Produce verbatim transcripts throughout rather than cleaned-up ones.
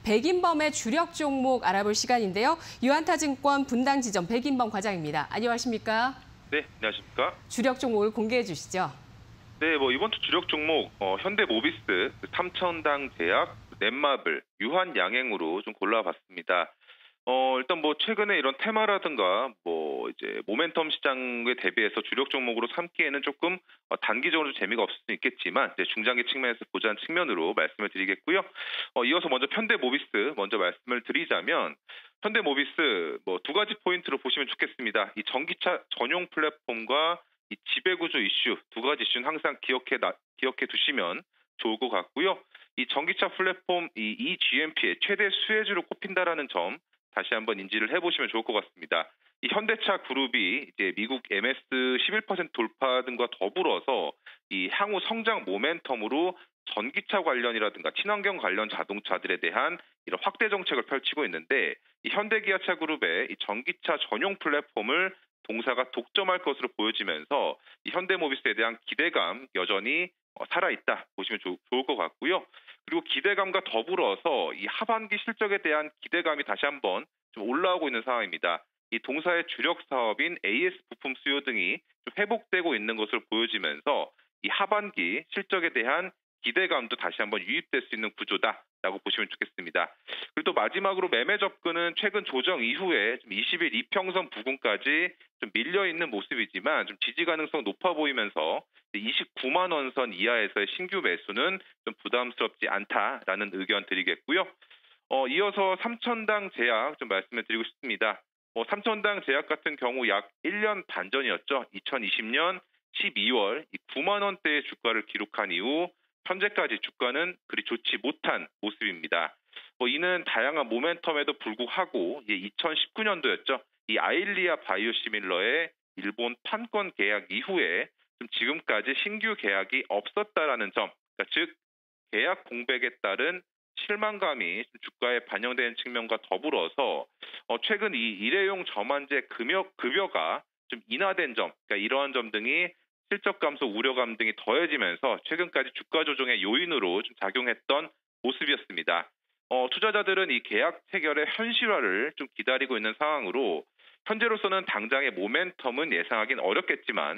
백인범의 주력 종목 알아볼 시간인데요. 유한타증권 분당지점 백인범 과장입니다. 안녕하십니까? 네, 안녕하십니까? 주력 종목을 공개해 주시죠. 네, 뭐 이번 주 주력 종목 어, 현대모비스, 삼천당제약, 넷마블, 유한양행으로 좀 골라봤습니다. 어, 일단 뭐 최근에 이런 테마라든가 뭐 이제 모멘텀 시장에 대비해서 주력 종목으로 삼기에는 조금 어, 단기적으로 재미가 없을 수 있겠지만 이제 중장기 측면에서 보자는 측면으로 말씀을 드리겠고요. 어, 이어서 먼저 현대모비스 먼저 말씀을 드리자면 현대모비스 뭐 두 가지 포인트로 보시면 좋겠습니다. 이 전기차 전용 플랫폼과 이 지배구조 이슈 두 가지 이슈는 항상 기억해 나, 기억해 두시면 좋을 것 같고요. 이 전기차 플랫폼 이 이지엠피의 최대 수혜주로 꼽힌다라는 점 다시 한번 인지를 해보시면 좋을 것 같습니다. 이 현대차 그룹이 이제 미국 엠에스 십일 퍼센트 돌파 등과 더불어서 이 향후 성장 모멘텀으로 전기차 관련이라든가 친환경 관련 자동차들에 대한 이런 확대 정책을 펼치고 있는데 이 현대기아차 그룹의 이 전기차 전용 플랫폼을 동사가 독점할 것으로 보여지면서 이 현대모비스에 대한 기대감 여전히 살아있다 보시면 조, 좋을 것 같고요. 그리고 기대감과 더불어서 이 하반기 실적에 대한 기대감이 다시 한번 좀 올라오고 있는 상황입니다. 이 동사의 주력 사업인 에이에스 부품 수요 등이 좀 회복되고 있는 것으로 보여지면서 이 하반기 실적에 대한 기대감도 다시 한번 유입될 수 있는 구조다라고 보시면 좋겠습니다. 그리고 또 마지막으로 매매 접근은 최근 조정 이후에 좀 이십 일 이평선 부근까지 좀 밀려 있는 모습이지만 좀 지지 가능성 높아 보이면서 이십구만 원 선 이하에서의 신규 매수는 좀 부담스럽지 않다라는 의견 드리겠고요. 어, 이어서 삼천당 제약 좀 말씀을 드리고 싶습니다. 어, 삼천당 제약 같은 경우 약 일 년 반 전이었죠. 이천이십 년 십이월 구만 원대의 주가를 기록한 이후 현재까지 주가는 그리 좋지 못한 모습입니다. 뭐 이는 다양한 모멘텀에도 불구하고 이천십구 년도였죠. 이 아일리아 바이오시밀러의 일본 판권 계약 이후에 좀 지금까지 신규 계약이 없었다라는 점, 그러니까 즉 계약 공백에 따른 실망감이 주가에 반영되는 측면과 더불어서 어 최근 이 일회용 저만제 급여, 급여가 좀 인하된 점, 그러니까 이러한 점 등이 실적 감소 우려감 등이 더해지면서 최근까지 주가 조정의 요인으로 좀 작용했던 모습이었습니다. 어, 투자자들은 이 계약 체결의 현실화를 좀 기다리고 있는 상황으로 현재로서는 당장의 모멘텀은 예상하기는 어렵겠지만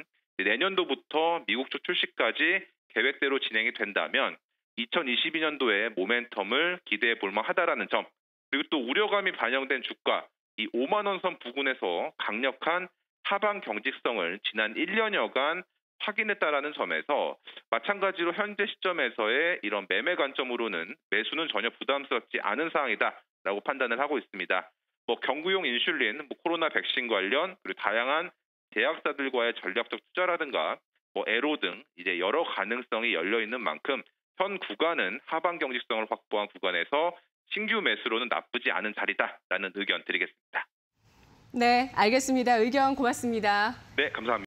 내년도부터 미국 쪽 출시까지 계획대로 진행이 된다면 이천이십이 년도에 모멘텀을 기대해 볼 만하다라는 점, 그리고 또 우려감이 반영된 주가 이 오만 원 선 부근에서 강력한 하방 경직성을 지난 일 년여간 확인했다라는 점에서 마찬가지로 현재 시점에서의 이런 매매 관점으로는 매수는 전혀 부담스럽지 않은 상황이다라고 판단을 하고 있습니다. 뭐 경구용 인슐린, 뭐 코로나 백신 관련 그리고 다양한 제약사들과의 전략적 투자라든가 뭐 에로 등 이제 여러 가능성이 열려 있는 만큼 현 구간은 하방 경직성을 확보한 구간에서 신규 매수로는 나쁘지 않은 자리다라는 의견 드리겠습니다. 네, 알겠습니다. 의견 고맙습니다. 네, 감사합니다.